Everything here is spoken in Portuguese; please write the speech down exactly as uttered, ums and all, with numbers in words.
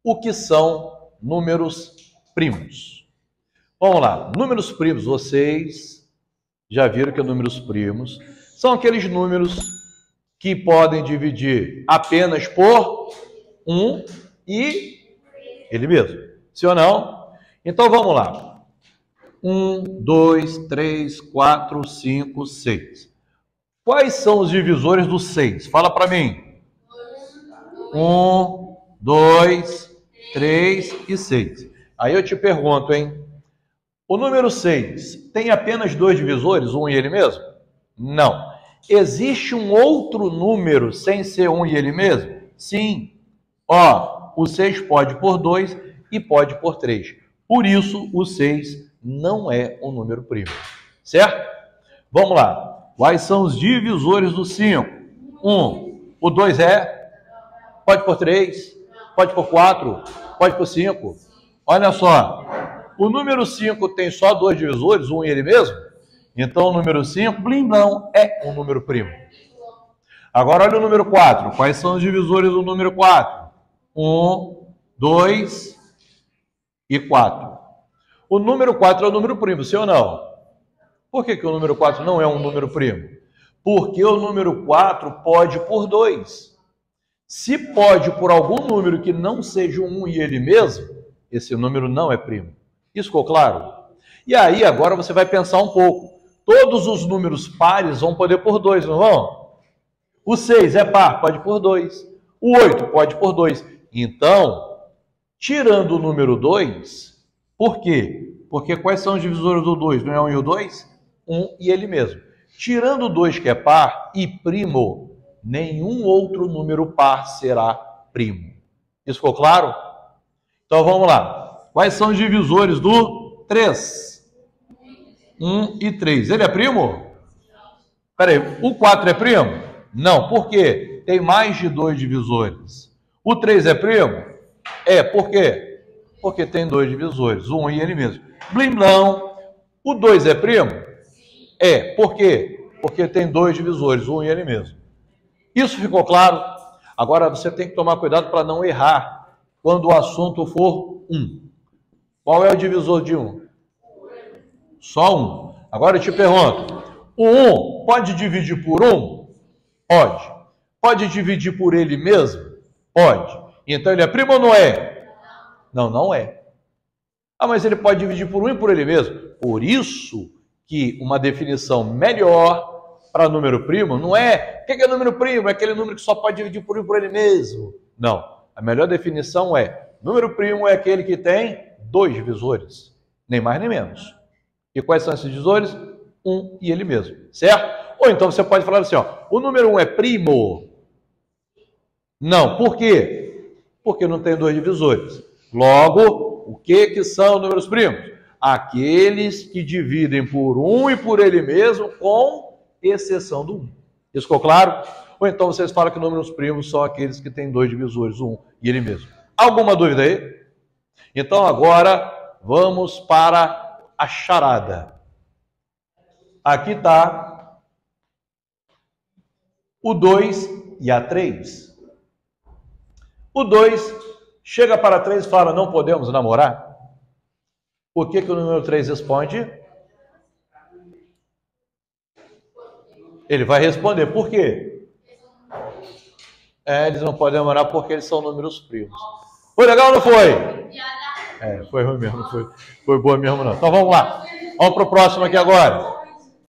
o que são números primos. Vamos lá, números primos, vocês já viram que números primos são aqueles números que podem dividir apenas por um e ele mesmo. Sim ou não? Então vamos lá. um, dois, três, quatro, cinco, seis. Quais são os divisores do seis? Fala para mim. um, dois, três e seis. Aí eu te pergunto, hein? O número seis tem apenas dois divisores, um e ele mesmo? Não. Existe um outro número sem ser um e ele mesmo? Sim. Ó, o seis pode por dois e pode por três. Por isso, o seis não é um número primo. Certo? Vamos lá. Quais são os divisores do cinco? um. O dois é? Pode por três? Pode por quatro? Pode por cinco? Olha só. O número cinco tem só dois divisores, um e ele mesmo? Então, o número cinco, blim, não, é um número primo. Agora, olha o número quatro. Quais são os divisores do número quatro? um, dois e quatro. O número quatro é o número primo, sim ou não? Por que que o número quatro não é um número primo? Porque o número quatro pode por dois. Se pode por algum número que não seja um e ele mesmo, esse número não é primo. Isso ficou claro? E aí, agora você vai pensar um pouco. Todos os números pares vão poder por dois, não vão? O seis é par, pode por dois. O oito pode por dois. Então, tirando o número dois, por quê? Porque quais são os divisores do dois? Não é um e o dois? um e ele mesmo. Tirando o dois, que é par, e primo, nenhum outro número par será primo. Isso ficou claro? Então, vamos lá. Quais são os divisores do três? um e três. Ele é primo? Espera aí, o quatro é primo? Não, por quê? Tem mais de dois divisores. O três é primo? É, por quê? Porque tem dois divisores, um e ele mesmo. Blim, não. O dois é primo? É, por quê? Porque tem dois divisores, um e ele mesmo. Isso ficou claro? Agora você tem que tomar cuidado para não errar quando o assunto for um. Qual é o divisor de um? Só um. Agora eu te pergunto, o um pode dividir por um? Pode. Pode dividir por ele mesmo? Pode. Então ele é primo ou não é? Não, não é. Ah, mas ele pode dividir por um e por ele mesmo. Por isso que uma definição melhor para número primo não é... O que é número primo? É aquele número que só pode dividir por um e por ele mesmo. Não. A melhor definição é, número primo é aquele que tem dois divisores. Nem mais nem menos. E quais são esses divisores? Um e ele mesmo. Certo? Ou então você pode falar assim, ó, o número um é primo? Não. Por quê? Porque não tem dois divisores. Logo, o que que são números primos? Aqueles que dividem por um e por ele mesmo, com exceção do um. Isso ficou claro? Ou então vocês falam que números primos são aqueles que têm dois divisores, um e ele mesmo. Alguma dúvida aí? Então agora vamos para a charada. Aqui está o dois e a três. O dois chega para três e fala, não podemos namorar? O que que o número três responde? Ele vai responder, por quê? É, eles não podem namorar porque eles são números primos. Foi legal ou não foi? É, foi ruim mesmo, não foi, foi boa mesmo não. Então vamos lá. Vamos para o próximo aqui agora.